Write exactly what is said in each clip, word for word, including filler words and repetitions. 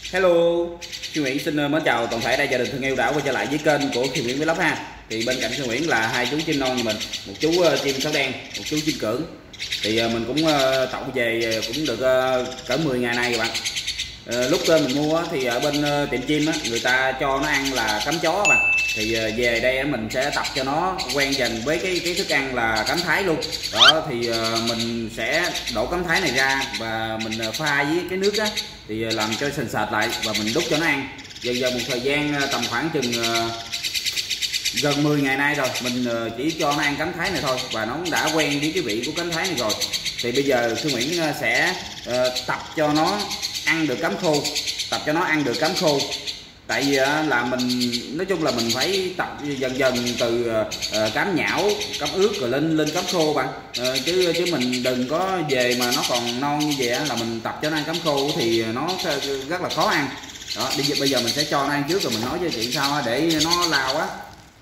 Hello, Khi Nguyễn xin mến chào toàn thể đại gia đình thân yêu đã quay trở lại với kênh của Khi Nguyễn Vlog ha. Thì bên cạnh Khi Nguyễn là hai chú chim non như mình, một chú chim sáo đen, một chú chim cưỡng. Thì mình cũng tậu về cũng được cỡ mười ngày nay các bạn. Lúc mình mua thì ở bên tiệm chim người ta cho nó ăn là cắm chó các bạn. Thì về đây mình sẽ tập cho nó quen dần với cái cái thức ăn là cắm thái luôn. Đó thì mình sẽ đổ cắm thái này ra và mình pha với cái nước á, thì làm cho sền sệt lại và mình đút cho nó ăn. Dần dần một thời gian tầm khoảng chừng gần mười ngày nay rồi, mình chỉ cho nó ăn cắm thái này thôi và nó cũng đã quen với cái vị của cắm thái này rồi. Thì bây giờ Sư Nguyễn sẽ tập cho nó ăn được cắm khô, tập cho nó ăn được cắm khô. Tại vì là mình nói chung là mình phải tập dần dần từ cám nhão, cám ướt rồi lên lên cám khô bạn. chứ chứ mình đừng có về mà nó còn non như vậy là mình tập cho nó ăn cám khô thì nó rất là khó ăn. Đó, bây giờ mình sẽ cho nó ăn trước rồi mình nói với chị sao để nó lao á.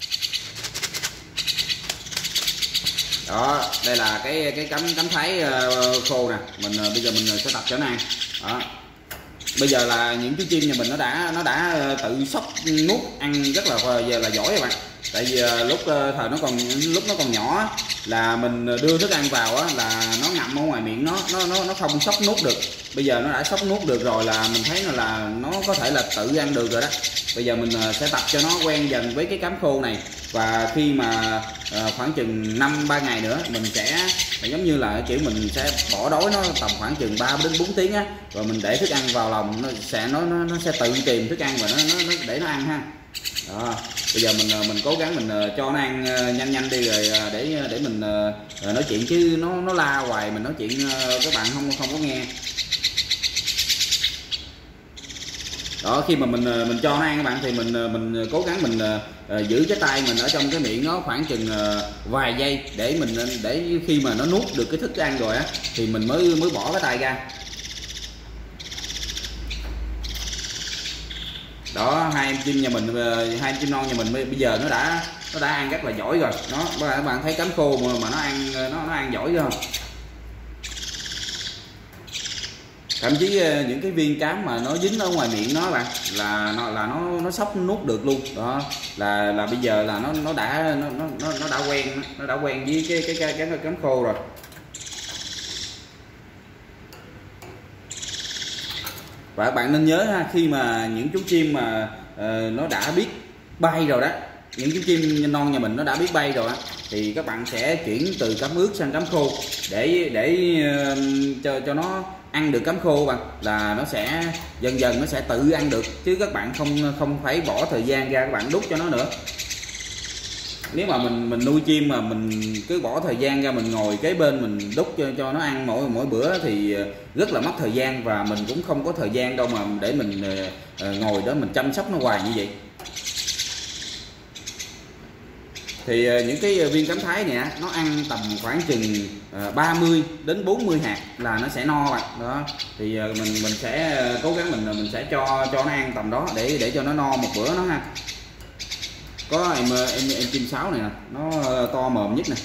Đó, đây là cái cái cắm cắm thái khô nè, mình bây giờ mình sẽ tập cho nó ăn. Đó. Bây giờ là những chú chim nhà mình nó đã nó đã tự xóc nuốt ăn rất là giờ là giỏi các bạn. Tại vì lúc thời nó còn lúc nó còn nhỏ là mình đưa thức ăn vào á, là nó ngậm ở ngoài miệng nó nó nó nó không xóc nuốt được. Bây giờ nó đã xóc nuốt được rồi là mình thấy là nó có thể là tự ăn được rồi đó. Bây giờ mình sẽ tập cho nó quen dần với cái cám khô này, và khi mà khoảng chừng năm ba ngày nữa mình sẽ giống như là kiểu mình sẽ bỏ đói nó tầm khoảng chừng ba đến bốn tiếng á, rồi mình để thức ăn vào lòng nó sẽ nó nó, nó sẽ tự tìm thức ăn và nó, nó, nó để nó ăn ha. Đó, bây giờ mình mình cố gắng mình cho nó ăn nhanh nhanh đi rồi để để mình nói chuyện, chứ nó nó la hoài mình nói chuyện các bạn không không có nghe. Đó, khi mà mình mình cho nó ăn các bạn thì mình mình cố gắng mình uh, giữ cái tay mình ở trong cái miệng nó khoảng chừng uh, vài giây để mình để khi mà nó nuốt được cái thức ăn rồi á thì mình mới mới bỏ cái tay ra. Đó, hai em chim nhà mình, hai em chim non nhà mình bây giờ nó đã nó đã ăn rất là giỏi rồi. Nó các bạn thấy cám khô mà, mà nó ăn nó nó ăn giỏi chưa không? Thậm chí những cái viên cám mà nó dính ở ngoài miệng nó bạn là nó là nó nó xóc nuốt được luôn. Đó là là bây giờ là nó nó đã nó nó nó đã quen nó đã quen với cái cái cái cái cám khô rồi. Và các bạn nên nhớ ha, khi mà những chú chim mà uh, nó đã biết bay rồi đó, những chú chim non nhà mình nó đã biết bay rồi á, thì các bạn sẽ chuyển từ cám ướt sang cám khô để để uh, cho cho nó ăn được cám khô bạn, là nó sẽ dần dần nó sẽ tự ăn được, chứ các bạn không không phải bỏ thời gian ra các bạn đút cho nó nữa. Nếu mà mình mình nuôi chim mà mình cứ bỏ thời gian ra mình ngồi kế bên mình đút cho cho nó ăn mỗi mỗi bữa thì rất là mất thời gian, và mình cũng không có thời gian đâu mà để mình uh, ngồi đó mình chăm sóc nó hoài như vậy. Thì uh, những cái viên cám thái này nó ăn tầm khoảng chừng uh, ba mươi đến bốn mươi hạt là nó sẽ no bạn. Đó thì uh, mình mình sẽ uh, cố gắng mình mình sẽ cho cho nó ăn tầm đó để để cho nó no một bữa nó ha. Có em em em chim sáo này nè, nó to mồm nhất nè.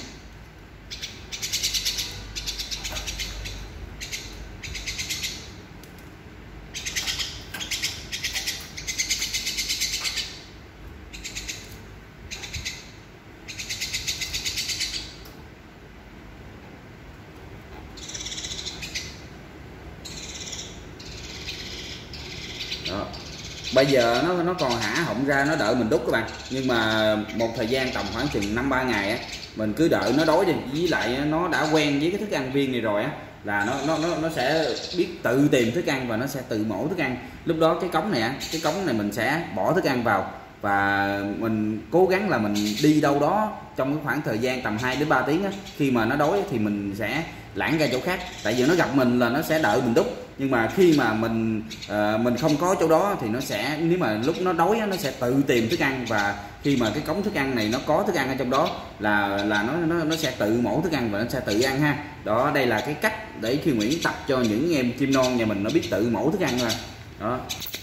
Đó. Bây giờ nó nó còn hả họng ra nó đợi mình đút các bạn, nhưng mà một thời gian tầm khoảng chừng năm ba ngày á, mình cứ đợi nó đói đi, với lại nó đã quen với cái thức ăn viên này rồi á, là nó nó nó nó sẽ biết tự tìm thức ăn và nó sẽ tự mổ thức ăn. Lúc đó cái cống này á, cái cống này mình sẽ bỏ thức ăn vào và mình cố gắng là mình đi đâu đó trong cái khoảng thời gian tầm hai đến ba tiếng á, khi mà nó đói thì mình sẽ lãng ra chỗ khác. Tại vì nó gặp mình là nó sẽ đợi mình đút, nhưng mà khi mà mình uh, mình không có chỗ đó thì nó sẽ, nếu mà lúc nó đói nó sẽ tự tìm thức ăn, và khi mà cái cống thức ăn này nó có thức ăn ở trong đó là là nó nó nó sẽ tự mổ thức ăn và nó sẽ tự ăn ha. Đó, đây là cái cách để Khi Nguyễn tập cho những em chim non nhà mình nó biết tự mổ thức ăn rồi. Đó,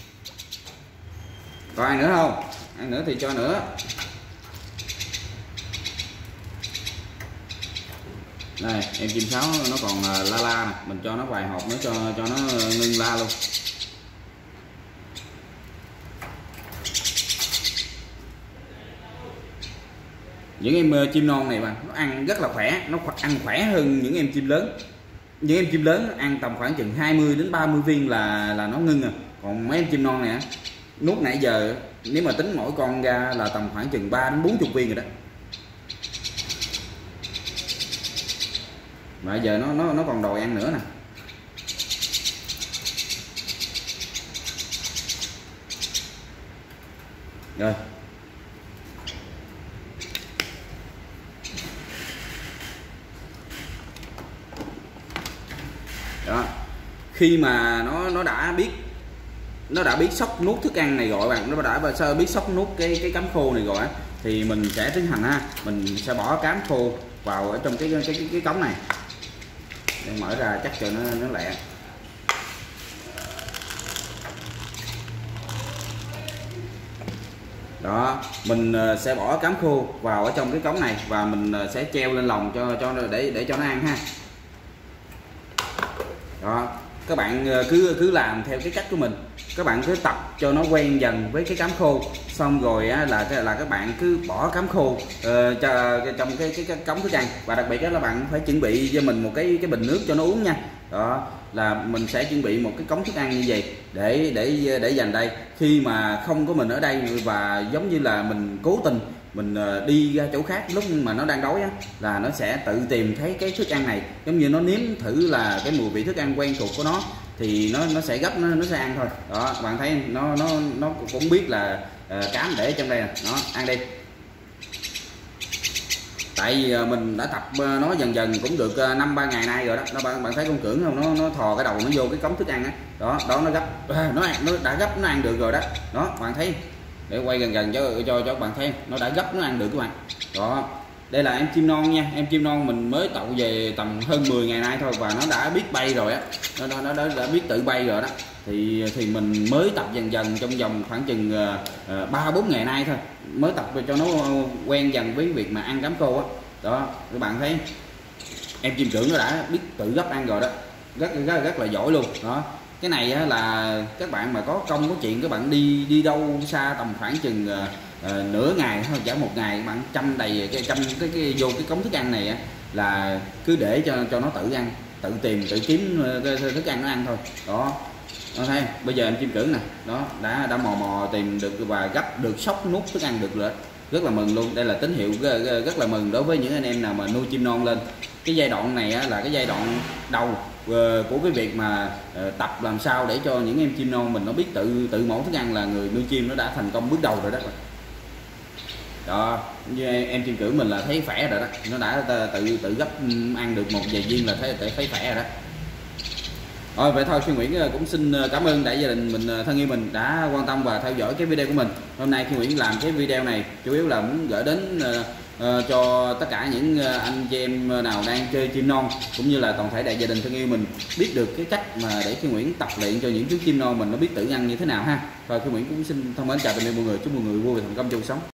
còn ăn nữa không? Ăn nữa thì cho nữa. Đây, em chim sáo nó còn la la nè, mình cho nó vài hộp nữa cho cho nó ngưng la luôn. những em chim non này mà nó ăn rất là khỏe, nó ăn khỏe hơn những em chim lớn. Những em chim lớn ăn tầm khoảng chừng hai mươi đến ba mươi viên là là nó ngưng à. Còn mấy em chim non này nút nãy giờ nếu mà tính mỗi con ra là tầm khoảng chừng ba đến bốn mươi viên rồi đó. Mà giờ nó nó nó còn đòi ăn nữa nè. Rồi. Đó. Khi mà nó nó đã biết nó đã biết sốc nuốt thức ăn này gọi bạn, nó đã sơ biết sốc nuốt cái cái cám khô này gọi thì mình sẽ tiến hành ha, mình sẽ bỏ cám khô vào ở trong cái cái cái, cái cống này để mở ra chắc cho nó nó lẹ. Đó, mình sẽ bỏ cám khô vào ở trong cái cống này và mình sẽ treo lên lồng cho cho để để cho nó ăn ha. Đó, các bạn cứ cứ làm theo cái cách của mình, các bạn cứ tập cho nó quen dần với cái cám khô, xong rồi á, là là các bạn cứ bỏ cám khô uh, cho trong cái cái, cái cống thức ăn, và đặc biệt đó là bạn phải chuẩn bị cho mình một cái cái bình nước cho nó uống nha. Đó là mình sẽ chuẩn bị một cái cống thức ăn như vậy để để để dành đây, khi mà không có mình ở đây và giống như là mình cố tình mình đi ra chỗ khác lúc mà nó đang đói á, là nó sẽ tự tìm thấy cái thức ăn này, giống như nó nếm thử là cái mùi vị thức ăn quen thuộc của nó thì nó nó sẽ gấp, nó nó sẽ ăn thôi. Đó bạn thấy nó nó nó cũng biết là uh, cám để trong đây nè, nó ăn đi. Tại vì mình đã tập nó dần dần cũng được năm ba ngày nay rồi đó. Nó bạn bạn thấy con cưỡng không, nó nó thò cái đầu nó vô cái cống thức ăn á. Đó, đó nó gấp, nó ăn, nó đã gấp nó ăn được rồi đó. Đó, bạn thấy. Để quay gần gần cho cho cho các bạn thấy, nó đã gấp nó ăn được các bạn. Đó. Đây là em chim non nha, em chim non mình mới tậu về tầm hơn mười ngày nay thôi và nó đã biết bay rồi á. Nó nó, nó đã, đã biết tự bay rồi đó. Thì thì mình mới tập dần dần trong vòng khoảng chừng ba bốn ngày nay thôi, mới tập cho nó quen dần với việc mà ăn cám khô á. Đó, các bạn thấy em chim trưởng nó đã biết tự gấp ăn rồi đó, rất rất rất là giỏi luôn. Đó, cái này á, là các bạn mà có công có chuyện các bạn đi đi đâu xa tầm khoảng chừng uh, nửa ngày thôi, chả một ngày các bạn chăm đầy cái chăm cái, cái vô cái cống thức ăn này á, là cứ để cho cho nó tự ăn, tự tìm tự kiếm cái thức ăn nó ăn thôi. Đó, nó thấy bây giờ em chim cử nè, đó đã đã mò mò tìm được và gấp được sốc nuốt thức ăn được rồi, rất là mừng luôn. Đây là tín hiệu rất là mừng đối với những anh em nào mà nuôi chim non lên. Cái giai đoạn này á, là cái giai đoạn đầu của cái việc mà tập làm sao để cho những em chim non mình nó biết tự tự mổ thức ăn, là người nuôi chim nó đã thành công bước đầu rồi đó. Đó, như em chim cử mình là thấy khỏe rồi đó, nó đã tự tự gấp ăn được một vài viên là thấy thấy khỏe rồi đó. Rồi vậy thôi, Xuân Nguyễn cũng xin cảm ơn đại gia đình mình thân yêu mình đã quan tâm và theo dõi cái video của mình. Hôm nay Xuân Nguyễn làm cái video này chủ yếu là muốn gửi đến uh, uh, cho tất cả những anh chị em nào đang chơi chim non, cũng như là toàn thể đại gia đình thân yêu mình biết được cái cách mà để Xuân Nguyễn tập luyện cho những chú chim non mình nó biết tự ăn như thế nào ha. Và Xuân Nguyễn cũng xin thân mến chào tạm biệt mọi người, chúc mọi người vui và thành công trong cuộc sống.